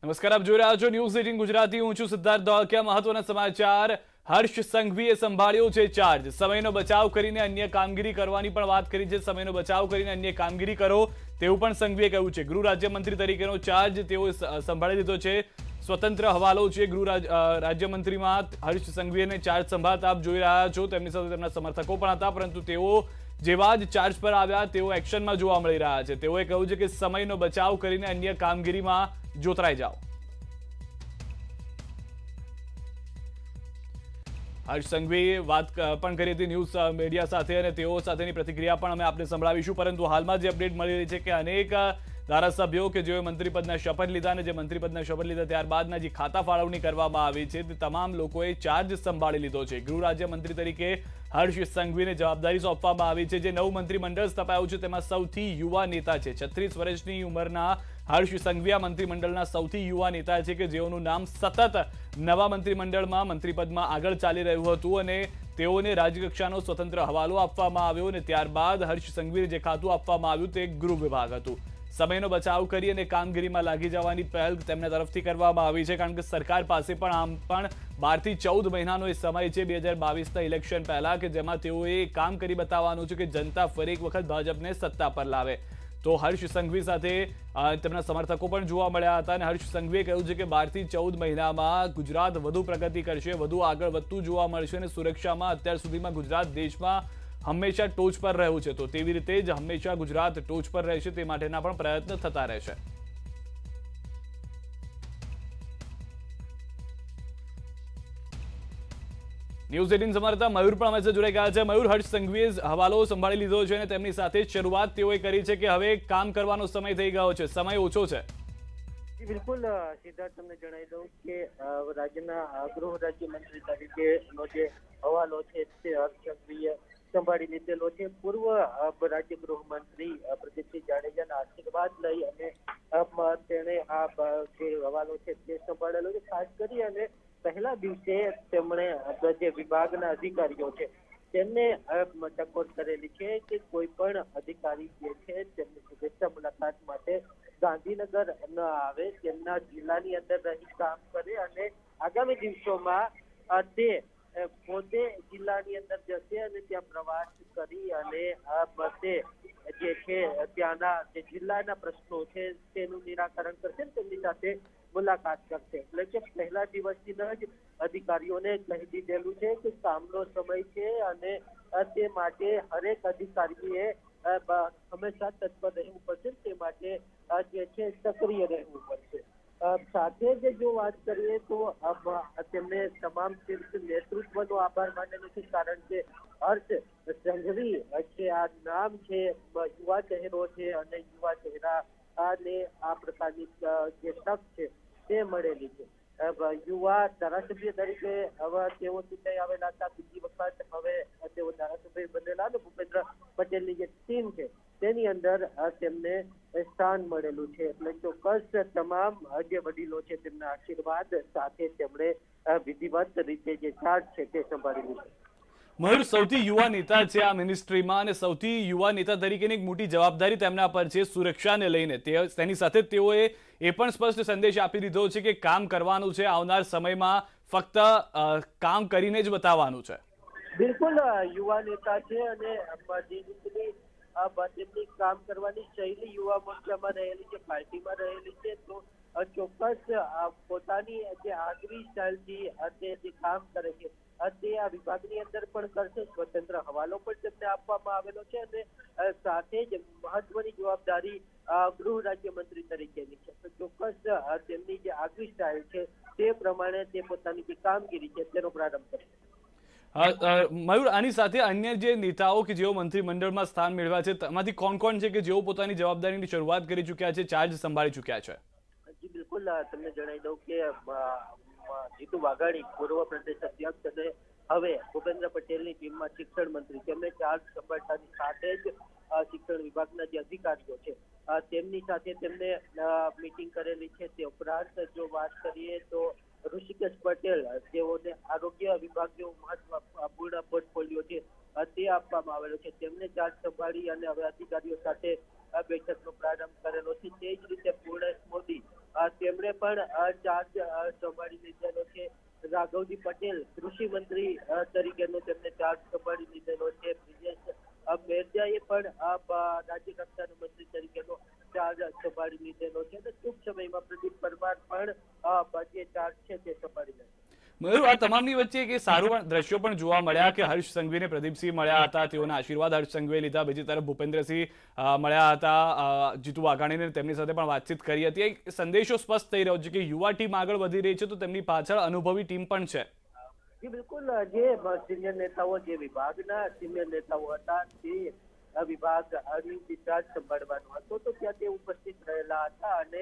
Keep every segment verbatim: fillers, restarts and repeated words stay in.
નમસ્કાર, આપ જોઈ રહ્યા છો ન્યૂઝ એટીન ગુજરાતી। હું છું સિદ્ધાર્થ ધોળકિયા। મહત્વના સમાચાર। હર્ષ સંઘવીએ સંભાળ્યો છે ચાર્જ। સમયનો બચાવ કરીને અન્ય કામગીરી કરવાની પણ વાત કરી છે। સમયનો બચાવ કરીને અન્ય કામગીરી કરો તેવું પણ સંઘવીએ કહ્યું છે। ગૃહ રાજ્યમંત્રી તરીકેનો ચાર્જ તેઓએ સંભાળી લીધો છે। સ્વતંત્ર હવાલો છે ગૃહ રાજ્યમંત્રીમાં હર્ષ સંઘવીને ચાર્જ સંભાળતા આપ જોઈ રહ્યા છો। તેમની સાથે તેમના સમર્થકો પણ હતા, પરંતુ તેઓ જેવા જ ચાર્જ પર આવ્યા તેઓ એક્શનમાં જોવા મળી રહ્યા છે। તેઓએ કહ્યું છે કે સમયનો બચાવ કરીને અન્ય કામગીરીમાં જોતરાઈ જાઓ। હર્ષ સંઘવીએ વાત પણ કરી હતી ન્યૂઝ મીડિયા સાથે અને તેઓ સાથેની પ્રતિક્રિયા પણ અમે આપને સંભળાવીશું। પરંતુ હાલમાં જે અપડેટ મળી રહી છે કે અનેક ધારાસભ્યો કે જેઓએ મંત્રીપદના શપથ લીધા અને જે મંત્રીપદના શપથ લીધા ત્યારબાદના જે ખાતા ફાળવણી કરવામાં આવી છે તે તમામ લોકોએ ચાર્જ સંભાળી લીધો છે। ગૃહ રાજ્યમંત્રી તરીકે હર્ષ સંઘવીને જવાબદારી સોંપવામાં આવી છે। જે નવું મંત્રીમંડળ સ્થપાયું છે તેમાં સૌથી યુવા નેતા છે। છત્રીસ વર્ષની ઉંમરના હર્ષ સંઘવી આ મંત્રીમંડળના સૌથી યુવા નેતા છે કે જેઓનું નામ સતત નવા મંત્રીમંડળમાં મંત્રીપદમાં આગળ ચાલી રહ્યું હતું અને તેઓને રાજ્યકક્ષાનો સ્વતંત્ર હવાલો આપવામાં આવ્યો અને ત્યારબાદ હર્ષ સંઘવીને જે ખાતું આપવામાં આવ્યું તે ગૃહ વિભાગ હતું। સમયનો બચાવ કરી અને કામગીરીમાં લાગી જવાની પહેલ તેમના તરફથી કરવામાં આવી છે, કારણ કે સરકાર પાસે પણ આમ પણ બાર થી ચૌદ મહિનાનો એ સમય છે બે હજાર બાવીસના ઇલેક્શન પહેલા કે જેમાં તેઓએ કામ કરી બતાવવાનું છે કે જનતા ફરી એક વખત ભાજપને સત્તા પર લાવે। તો હર્ષ સંઘવી સાથે તેમના સમર્થકો પણ જોવા મળ્યા હતા અને હર્ષ સંઘવીએ કહ્યું છે કે બાર થી ચૌદ મહિનામાં ગુજરાત વધુ પ્રગતિ કરશે, વધુ આગળ વધતું જોવા મળશે અને સુરક્ષામાં અત્યાર સુધીમાં ગુજરાત દેશમાં હંમેશા ટોચ પર રહ્યું છે, તો તેવી રીતે જ હંમેશા ગુજરાત ટોચ પર રહેશે તે માટેના પણ પ્રયત્ન થતા રહેશે। ન્યૂઝ એટીન સમાચાર મયુર પણ અમે જોડાઈ ગયા છે। મયુર, હર્ષ સંઘવીએ હવાલો સંભાળી લીધો છે અને તેમની સાથે શરૂઆત તેઓએ કરી છે કે હવે કામ કરવાનો સમય થઈ ગયો છે, સમય ઓછો છે। બિલકુલ સિદ્ધાર્થ, તમને જણાવી દઉં કે રાજ્યના ગૃહ રાજ્યમંત્રી તરીકેનો જે હવાલો છે તે હર્ષ સંઘવીએ સંભાળી લીધેલો છે। પૂર્વ રાજ્ય ગૃહમંત્રી પ્રદીપસિંહ જાડેજાના આશીર્વાદ લઈ અને તેણે આ જે હવાલો છે તે સંભાળેલો છે। ખાસ કરી અને પહેલા દિવસે તેમણે જે વિભાગના અધિકારીઓ છે તેમને ટકોર કરેલી છે કે કોઈ પણ અધિકારી જે છે તેમની શુભેચ્છા મુલાકાત માટે ગાંધીનગર ન આવે, તેમના જિલ્લાની અંદર રહી કામ કરે અને આગામી દિવસોમાં તે પોતે જિલ્લાની અંદર જશે અને ત્યાં પ્રવાસ કરી અને તે જે છે ત્યાંના જે જિલ્લાના પ્રશ્નો છે તેનું નિરાકરણ કરશે, તેમની સાથે મુલાકાત કરશે। એટલે કે પહેલા દિવસથી જ અધિકારીઓને કહી દીધેલું છે કે કામનો સમય છે અને તે માટે હરેક અધિકારીએ હંમેશા તત્પર રહેવું પડશે, તે માટે જે છે સક્રિય રહેવું પડશે। સાથે જ જો વાત કરીએ તો તેમને તમામ નેતૃત્વનો આભાર માનેલો છે, કારણ કે હર્ષ સંઘવી છે આ નામ છે, યુવા ચહેરો છે અને યુવા ચહેરા અને આ પ્રકારની જે તક છે તે મળેલી છે। યુવા ધારાસભ્ય તરીકે હવે તેઓ ચૂંટાઈ આવેલા હતા, બીજી વખત હવે તેઓ ધારાસભ્ય બનેલા અને ભૂપેન્દ્ર પટેલની જે ટીમ છે તેની અંદર તેમને સ્થાન મળેલું છે। એટલે ચોક્કસ તમામ જે વડીલો છે તેમના આશીર્વાદ સાથે તેમણે વિધિવત રીતે જે ચાર્જ છે તે સંભાળી લીધો। મયુર, સૌથી યુવા નેતા છે આ મિનિસ્ટ્રીમાં અને સૌથી યુવા નેતા તરીકેની એક મોટી જવાબદારી તેમના પર છે સુરક્ષાને લઈને। તેની સાથે તેઓએ એ પણ સ્પષ્ટ સંદેશ આપી દીધો છે કે કામ કરવાનું છે, આવનાર સમયમાં ફક્ત કામ કરીને જ બતાવવાનું છે। બિલકુલ યુવા નેતા છે અને જે રીતની તેમની કામ કરવાની શૈલી યુવા મોરચામાં રહેલી છે, પાર્ટીમાં રહેલી છે, તો ચોક્કસ પોતાની જે આગવી સ્ટાઇલથી તે જે કામ કરે છે તે આ વિભાગની અંદર પણ કરશે। સ્વતંત્ર હવાલો પણ તેમને આપવામાં આવેલો છે અને સાથે જ મહત્વની જવાબદારી ગૃહ રાજ્યમંત્રી તરીકેની છે, તો ચોક્કસ તેમની જે આગવી સ્ટાઇલ છે તે પ્રમાણે તે પોતાની જે કામગીરી છે તેનો પ્રારંભ કરશે। મયુર, આની સાથે અન્ય જે નેતાઓ કે જેઓ મંત્રીમંડળમાં સ્થાન મેળવ્યા છે તેમાંથી કોણ કોણ છે કે જેઓ પોતાની જવાબદારીની શરૂઆત કરી ચૂક્યા છે, ચાર્જ સંભાળી ચૂક્યા છે? જી બિલકુલ, તમને જણાવી દઉં કે જીતુ વાઘાણી પૂર્વ પ્રદેશ અધ્યક્ષ અને હવે ભૂપેન્દ્ર પટેલની ટીમમાં શિક્ષણ મંત્રી, તેમને ચાર્જ સંભાળતાની સાથે જ શિક્ષણ વિભાગના જે અધિકારીઓ છે તેમની સાથે તેમને મીટિંગ કરેલી છે। તે ઉપરાંત જો વાત કરીએ તો ઋષિકેશ પટેલ, તેઓને આરોગ્ય વિભાગનો મહત્વપૂર્ણ પોર્ટફોલિયો છે તે આપવામાં આવેલો છે, તેમને ચાર્જ સંભાળી અને હવે અધિકારીઓ સાથે બેઠકનો પ્રારંભ કરેલો છે। તે જ રીતે પૂર્ણેશ મોદી તે તેમણે પણ ચાર્જ સંભાળી લીધેલો છે. રાઘવજી પટેલ કૃષિ મંત્રી તરીકેનો તેમને ચાર્જ સંભાળી લીધેલો છે. બ્રિજેશ મેરજાએ પણ રાજ્ય કક્ષાના મંત્રી તરીકેનો ચાર્જ સંભાળી લીધેલો છે અને ટૂંક સમયમાં પ્રદીપ પરમાર પણ જે ચાર્જ છે તે સંભાળી લેશે. મયુર, આ તમામની વચ્ચે એક સારું પણ દ્રશ્યો પણ જોવા મળ્યા કે હર્ષ સંઘવીને પ્રદીપસિંહ મળ્યા હતા, તેઓના આશીર્વાદ હર્ષ સંઘવીએ લીધા. બીજી તરફ ભૂપેન્દ્રસિંહ મળ્યા હતા, જીતુ વાઘાણીને તેમની સાથે પણ વાતચીત કરી હતી. એક સંદેશો સ્પષ્ટ થઈ રહ્યો છે કે યુવા ટીમ આગળ વધી રહી છે તો તેમની પાછળ અનુભવી ટીમ પણ છે. જી બિલકુલ, જે સિનિયર નેતાઓ, જે વિભાગના સિનિયર નેતાઓ હતા તે વિભાગ ચાર્જ સંભાળવાનો હતો તો ત્યાં તે ઉપસ્થિત રહેલા હતા અને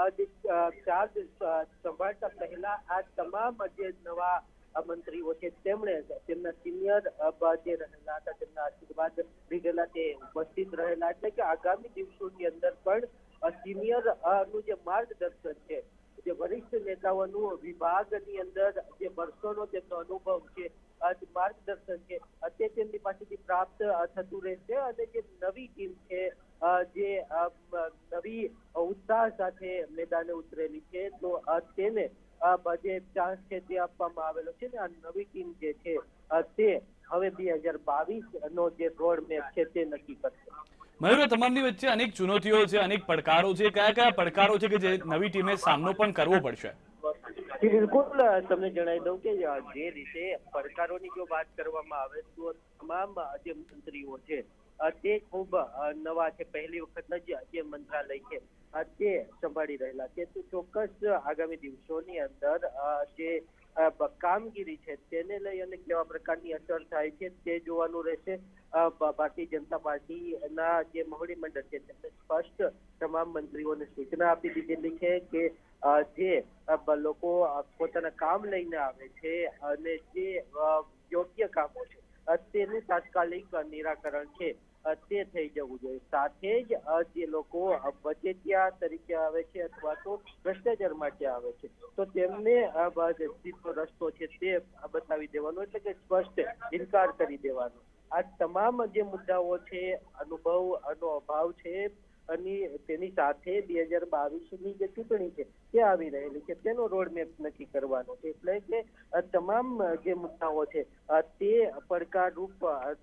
ચાર્જ સંભાળતા પહેલા આ તમામ જે નવા મંત્રીઓ છે તેમણે તેમના સિનિયર જે રહેલા હતા તેમના આશીર્વાદ લીધેલા, તે ઉપસ્થિત રહેલા. એટલે કે આગામી દિવસોની અંદર પણ સિનિયર નું જે માર્ગદર્શન છે, જે વરિષ્ઠ નેતાઓનું વિભાગની અંદર જે વર્ષોનો તેમનો અનુભવ છે, માર્ગદર્શન છે, તે તેમની પાસેથી પ્રાપ્ત થતું રહેશે અને જે નવી ટીમ છે, જે નવી ઉત્સાહ સાથે મેદાને ઉતરેલી છે, તો તેને જે ચાન્સ છે તે આપવામાં આવેલો છે ને આ નવી ટીમ જે છે તે હવે બે હજાર બાવીસ નો જે રોડ મેપ છે તે નક્કી કરશે. મયુર, તમામની વચ્ચે અનેક ચુનૌતીઓ છે, અનેક પડકારો છે. કયા કયા પડકારો છે કે જે નવી ટીમે સામનો પણ કરવો પડશે? બિલકુલ, તમને જણાવી દઉં કે જે રીતે પડકારોની જો વાત કરવામાં આવે તો તમામ જે મંત્રીઓ છે તે ખૂબ નવા છે, પહેલી વખત જ જે મંત્રાલય છે તે સંભાળી રહેલા છે. તો ચોક્કસ આગામી દિવસોની અંદર જે કામગીરી છે તેને લઈ અને કેવા પ્રકારની અસર થાય છે તે જોવાનું રહેશે. ભારતીય જનતા પાર્ટીના જે મોવડી મંડળ છે તેમને સ્પષ્ટ તમામ મંત્રીઓને સૂચના આપી દીધેલી છે કે જે લોકો પોતાના કામ લઈને આવે છે અને જે યોગ્ય કામો છે તેનું તાત્કાલિક નિરાકરણ છે તે થઈ જવું જોઈએ. સાથે જ જે લોકો વચેટિયા તરીકે આવે છે અથવા તો ભ્રષ્ટાચાર માટે આવે છે તો તેમને સીધો રસ્તો છે તે બતાવી દેવાનો, એટલે કે સ્પષ્ટ ઇનકાર કરી દેવાનો. આ તમામ જે મુદ્દાઓ છે, અનુભવનો અભાવ છે અને તેની સાથે બે હજાર બાવીસ ની જે ચૂંટણી છે તે આવી રહેલી છે તેનો રોડમેપ નક્કી કરવાનો છે. એટલે કે તમામ જે મુદ્દાઓ છે તે પડકારરૂપ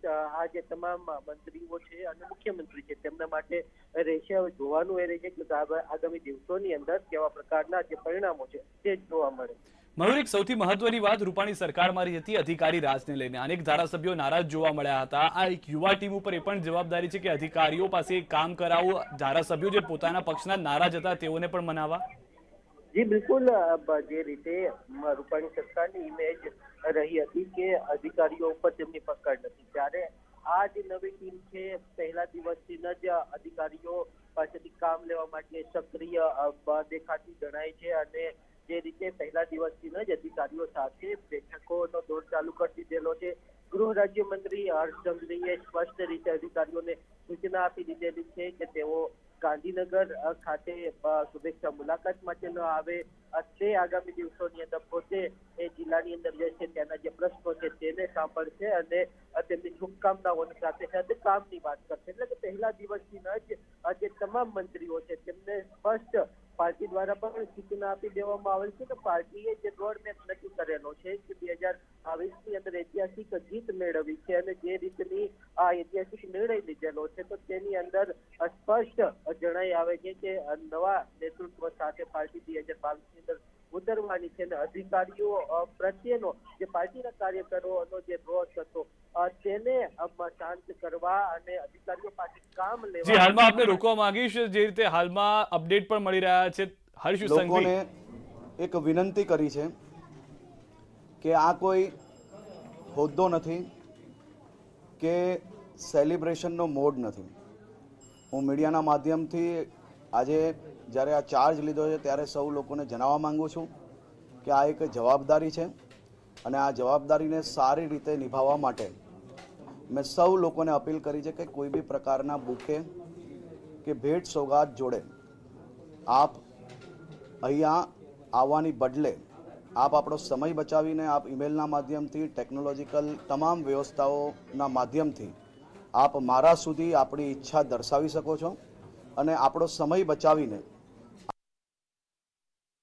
આ જે તમામ મંત્રીઓ છે અને મુખ્યમંત્રી છે તેમના માટે રહેશે. હવે જોવાનું એ રહેશે કે આગામી દિવસોની અંદર કેવા પ્રકારના જે પરિણામો છે તે જોવા મળે. મયુર, એક સૌથી મહત્વની વાત રૂપાણી સરકારમાં રહી હતી અધિકારી રાજને લઈને. અનેક ધારાસભ્યો નારાજ જોવા મળ્યા હતા. આ એક યુવા ટીમ ઉપર એ પણ જવાબદારી છે કે અધિકારીઓ પાસે કામ કરાવવું, ધારાસભ્યો જે પોતાના પક્ષના નારાજ હતા તેઓને પણ મનાવવા. જી બિલકુલ, જે રીતે રૂપાણી સરકારની ઇમેજ રહી હતી કે અધિકારીઓ ઉપર તેમની પકડ નથી, ત્યારે આ જે નવી ટીમ છે પહેલા દિવસથી જ અધિકારીઓ પાસેથી કામ લેવા માટે સક્રિય દેખાતી જણાય છે અને જે રીતે પહેલા દિવસથી જ અધિકારીઓ સાથે બેઠકોનો દોર ચાલુ કરી દીધેલો છે. ગૃહ રાજ્યમંત્રી હર્ષ સંઘવીએ સ્પષ્ટ રીતે અધિકારીઓને સૂચના આપી દીધેલી છે કે તેઓ ગાંધીનગર ખાતે શુભેચ્છા મુલાકાત માટે ન આવે. તે આગામી દિવસોની અંદર પોતે એ જિલ્લાની અંદર જે છે ત્યાંના જે પ્રશ્નો છે તેને સાંભળશે અને તેમની શુભકામનાઓની સાથે સાથે કામની વાત કરશે. એટલે કે પહેલા દિવસથી જ જે તમામ મંત્રીઓ છે તેમને સ્પષ્ટ પાર્ટી દ્વારા પણ સૂચના આપી દેવામાં આવેલ છે કે પાર્ટીએ જે રોડમેપ નક્કી કરેલો છે કે બે હજાર બાવીસ ની અંદર ઐતિહાસિક જીત મેળવી છે અને જે રીતની આ ઐતિહાસિક નિર્ણય લીધેલો છે તો તેની અંદર સ્પષ્ટ જણાઈ આવે છે કે નવા નેતૃત્વ સાથે પાર્ટી બે હજાર બાવીસ ની અંદર ઉતરવાની છે અને અધિકારીઓ પ્રત્યેનો જે પાર્ટીના કાર્યકરોનો જે રોષ હતો તેને શાંત કરવા અને અધિકારીઓ પાસે કામ લેવા. જી, હાલમાં આપણે રોકવા માંગીશ. જે રીતે હાલમાં અપડેટ પણ મળી રહ્યા છે, હર્ષ સંઘવીએ એક વિનંતી કરી છે કે આ કોઈ હોદ્દો નથી કે સેલિબ્રેશનનો મોડ નથી. હું મીડિયાના માધ્યમથી આજે જ્યારે આ ચાર્જ લીધો છે ત્યારે સૌ લોકોને જણાવવા માંગુ છું કે આ એક જવાબદારી છે અને આ જવાબદારીને સારી રીતે નિભાવવા માટે મેં સૌ લોકોને અપીલ કરી છે કે કોઈ બી પ્રકારના બુકે કે ભેટ સોગાદ જોડે આપ અહીંયા આવવાની બદલે આપ આપણો સમય બચાવીને આપ ઈમેલના માધ્યમથી, ટેકનોલોજીકલ તમામ વ્યવસ્થાઓના માધ્યમથી આપ મારા સુધી આપણી ઈચ્છા દર્શાવી શકો છો અને આપણો સમય બચાવીને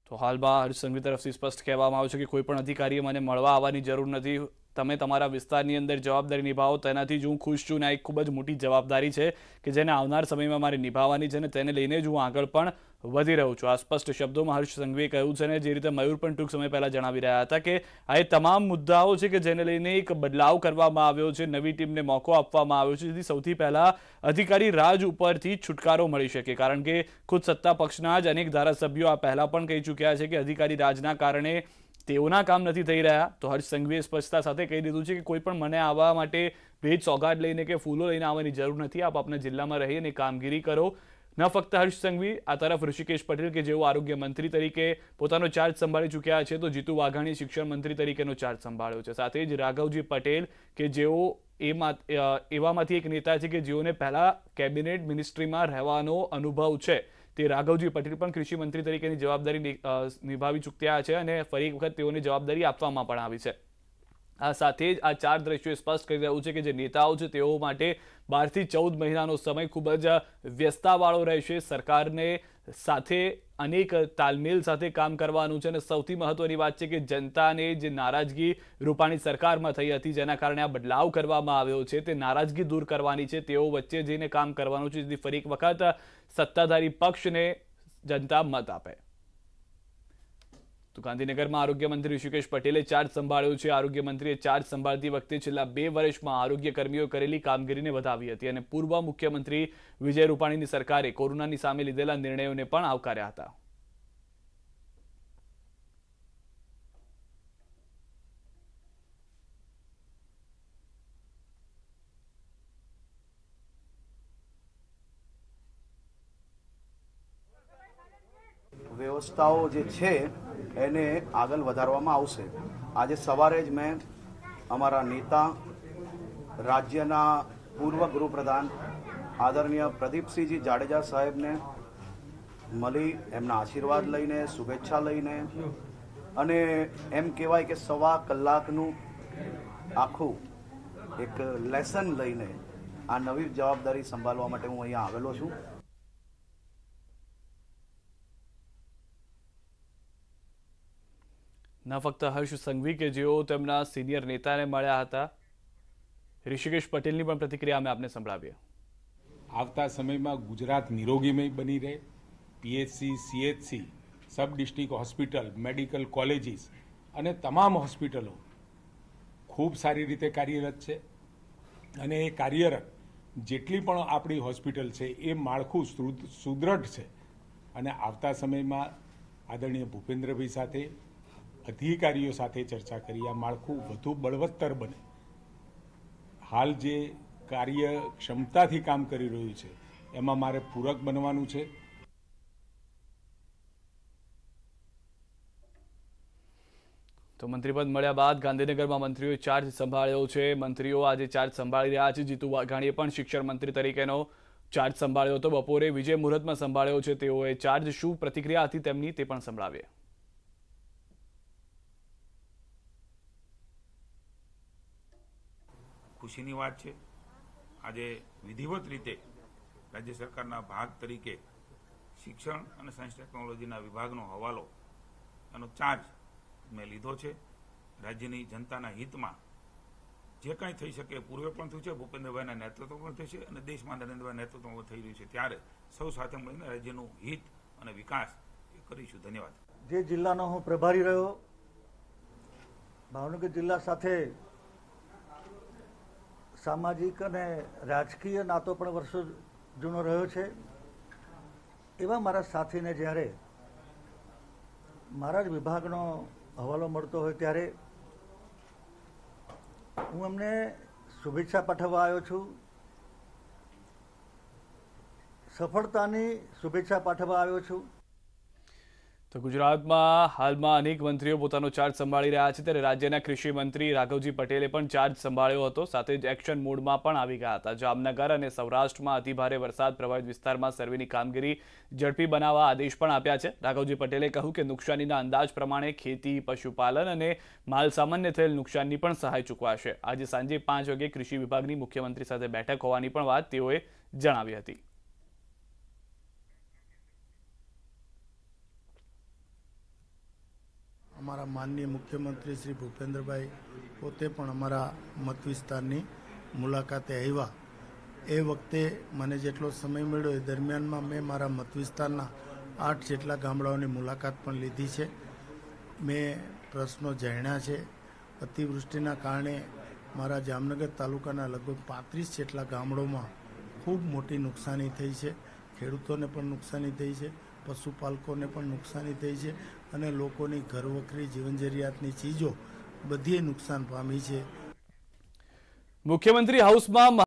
તો હાલમાં હર્ષ સંઘવી તરફથી સ્પષ્ટ કહેવામાં આવ્યું છે કે કોઈ પણ અધિકારીએ મને મળવા આવવાની જરૂર નથી, તમે તમારા વિસ્તારની અંદર જવાબદારી નિભાવો, તેનાથી જ હું ખુશ છું. ને એક ખૂબ જ મોટી જવાબદારી છે કે જેને આવનાર સમયમાં મારે નિભાવવાની છે, અને તેને લઈને જ હું આગળ પણ વધી રહ્યો છું. આ સ્પષ્ટ શબ્દોમાં હર્ષ સંઘવીએ કહ્યું છે. ને જે રીતે મયુર પણ ટૂંક સમય પહેલા જણાવી રહ્યા હતા કે આ એ તમામ મુદ્દાઓ છે કે જેને લઈને એક બદલાવ કરવામાં આવ્યો છે, નવી ટીમને મોકો આપવામાં આવ્યો છે, જેથી સૌથી પહેલા અધિકારી રાજ ઉપરથી છુટકારો મળી શકે. કારણ કે ખુદ સત્તા પક્ષના જ અનેક ધારાસભ્યો આ પહેલા પણ કહી ચૂક્યા છે કે અધિકારી રાજના કારણે તેઓના કામ નથી થઈ રહ્યા. તો હર્ષ સંઘવીએ સ્પષ્ટતા સાથે કહી દીધું છે કે કોઈ પણ મને આવવા માટે ભેટ સોગાદ લઈને કે ફૂલો લઈને આવવાની જરૂર નથી. આપ આપના જિલ્લામાં રહીને કામગીરી કરો. ન ફક્ત હર્ષ સંઘવી, આ તરફ ઋષિકેશ પટેલ કે જેઓ આરોગ્ય મંત્રી તરીકે પોતાનો ચાર્જ સંભાળી ચૂક્યા છે, તો જીતુ વાઘાણી શિક્ષણ મંત્રી તરીકેનો ચાર્જ સંભાળ્યો છે. સાથે જ રાઘવજી પટેલ કે જેઓ એમાં એવામાંથી એક નેતા છે કે જેઓને પહેલા કેબિનેટ મિનિસ્ટ્રીમાં રહેવાનો અનુભવ છે, તે રાઘવજી પટેલ પણ કૃષિ મંત્રી તરીકેની જવાબદારી નિભાવી ચૂક્યા છે અને ફરી એક વખત તેઓને જવાબદારી આપવામાં પણ આવી છે. આ સાથે જ આ ચાર દ્રશ્યો સ્પષ્ટ કરી રહ્યું છે કે જે નેતાઓ છે તેઓ માટે બારથી ચૌદ મહિનાનો સમય ખૂબ જ વ્યસ્તતાવાળો રહેશે. સરકારને સાથે અનેક તાલમેલ સાથે કામ કરવાનું છે અને સૌથી મહત્વની વાત છે કે જનતાને જે નારાજગી રૂપાણી સરકારમાં થઈ હતી, જેના કારણે આ બદલાવ કરવામાં આવ્યો છે, તે નારાજગી દૂર કરવાની છે. તેઓ વચ્ચે જઈને કામ કરવાનું છે, જેથી ફરી એક વખત સત્તાધારી પક્ષને જનતા મત આપે. તો ગાંધીનગરમાં આરોગ્ય મંત્રી ઋષિકેશ પટેલે ચાર્જ સંભાળ્યો છે. આરોગ્ય મંત્રીએ ચાર્જ સંભાળતી વખતે છેલ્લા બે વર્ષમાં આરોગ્ય કર્મીઓ કરેલી કામગીરીને વધાવી હતી અને પૂર્વ મુખ્યમંત્રી વિજય રૂપાણીની સરકારે કોરોનાની સામે લીધેલા નિર્ણયોને પણ આવકાર્યા હતા. વ્યવસ્થાઓ જે છે એને આગળ વધારવામાં આવશે. આજે સવારે જ મેં અમારા નેતા, રાજ્યના પૂર્વ ગૃહપ્રધાન આદરણીય પ્રદીપસિંહજી જાડેજા સાહેબને મળી, એમના આશીર્વાદ લઈને, શુભેચ્છા લઈને, અને એમ કહેવાય કે સવા કલાકનું આખું એક લેસન લઈને આ નવી જવાબદારી સંભાળવા માટે હું અહીંયા આવેલો છું. ન ફક્ત હર્ષ સંઘવી કે જેઓ તેમના સિનિયર નેતાને મળ્યા હતા, ઋષિકેશ પટેલની પણ પ્રતિક્રિયા અમે આપને સંભળાવીએ. આવતા સમયમાં ગુજરાત નિરોગીમય બની રહે, PHC, CHC, sub district hospital, medical colleges અને તમામ હોસ્પિટલો ખૂબ સારી રીતે કાર્યરત છે. અને એ કાર્યરત જેટલી પણ આપણી હોસ્પિટલ છે એ માળખું સુદૃઢ છે. અને આવતા સમયમાં આદરણીય ભૂપેન્દ્રભાઈ સાથે, અધિકારીઓ સાથે ચર્ચા કરી આ માળખું વધુ બળવત્તર બને. હાલ જે કાર્ય ક્ષમતાથી કામ કરી રહ્યું છે એમાં મારે પૂરક બનવાનું છે. તો મંત્રીપદ મળ્યા બાદ ગાંધીનગરમાં મંત્રીઓએ ચાર્જ સંભાળ્યો છે. મંત્રીઓ આજે ચાર્જ સંભાળી રહ્યા છે. જીતુ વાઘાણીએ પણ શિક્ષણ મંત્રી તરીકેનો ચાર્જ સંભાળ્યો હતો. બપોરે વિજય મુહૂર્તમાં સંભાળ્યો છે તેઓએ ચાર્જ. શું પ્રતિક્રિયા હતી તેમની તે પણ સંભળાવીએ. ખુશીની વાત છે. આજે વિધિવત રીતે રાજ્ય સરકારના ભાગ તરીકે શિક્ષણ અને સાયન્સ ટેકનોલોજીના વિભાગનો હવાલો એનો ચાર્જ મેં લીધો છે. રાજ્યની જનતાના હિતમાં જે કંઈ થઈ શકે, પૂર્વે પણ થયું છે, ભૂપેન્દ્રભાઈના નેતૃત્વ પણ થશે અને દેશમાં નરેન્દ્રભાઈ નેતૃત્વમાં થઈ રહ્યું છે, ત્યારે સૌ સાથે મળીને રાજ્યનું હિત અને વિકાસ એ કરીશું. ધન્યવાદ. જે જિલ્લાનો હું પ્રભારી રહ્યો, ભાવનગર જિલ્લા સાથે સામાજિક અને રાજકીય નાતો પણ વર્ષો જૂનો રહ્યો છે. એવા મારા સાથીને જ્યારે મારા જ વિભાગનો હવાલો મળતો હોય ત્યારે હું એમને શુભેચ્છા પાઠવવા આવ્યો છું. સફળતાની શુભેચ્છા પાઠવવા આવ્યો છું. તો ગુજરાતમાં હાલમાં અનેક મંત્રીઓ પોતાનો ચાર્જ સંભાળી રહ્યા છે, ત્યારે રાજ્યના કૃષિ મંત્રી રાઘવજી પટેલે પણ ચાર્જ સંભાળ્યો હતો. સાથે જ એક્શન મોડમાં પણ આવી ગયા હતા. જામનગર અને સૌરાષ્ટ્રમાં અતિભારે વરસાદ પ્રભાવિત વિસ્તારમાં સર્વેની કામગીરી ઝડપી બનાવવા આદેશ પણ આપ્યા છે. રાઘવજી પટેલે કહ્યું કે નુકસાનીના અંદાજ પ્રમાણે ખેતી, પશુપાલન અને માલસામાનને થયેલ નુકસાનની પણ સહાય ચૂકવાશે. આજે સાંજે પાંચ વાગે કૃષિ વિભાગની મુખ્યમંત્રી સાથે બેઠક હોવાની પણ વાત તેઓએ જણાવી હતી. અમારા માનનીય મુખ્યમંત્રી શ્રી ભૂપેન્દ્રભાઈ પોતે પણ અમારા મત વિસ્તારની મુલાકાતે આવ્યા. એ વખતે મને જેટલો સમય મળ્યો એ દરમિયાનમાં મેં મારા મત વિસ્તારના આઠ જેટલા ગામડાઓની મુલાકાત પણ લીધી છે. મેં પ્રશ્નો જાણ્યા છે. અતિવૃષ્ટિના કારણે મારા જામનગર તાલુકાના લગભગ પાંત્રીસ જેટલા ગામડોમાં ખૂબ મોટી નુકસાની થઈ છે. ખેડૂતોને પણ નુકસાની થઈ છે, પશુપાલકોને પણ નુકસાની થઈ છે અને લોકોની ઘરવખરી જીવન જરૂરિયાતની ચીજો બધીએ નુકસાન પામી છે. મુખ્યમંત્રી હાઉસમાં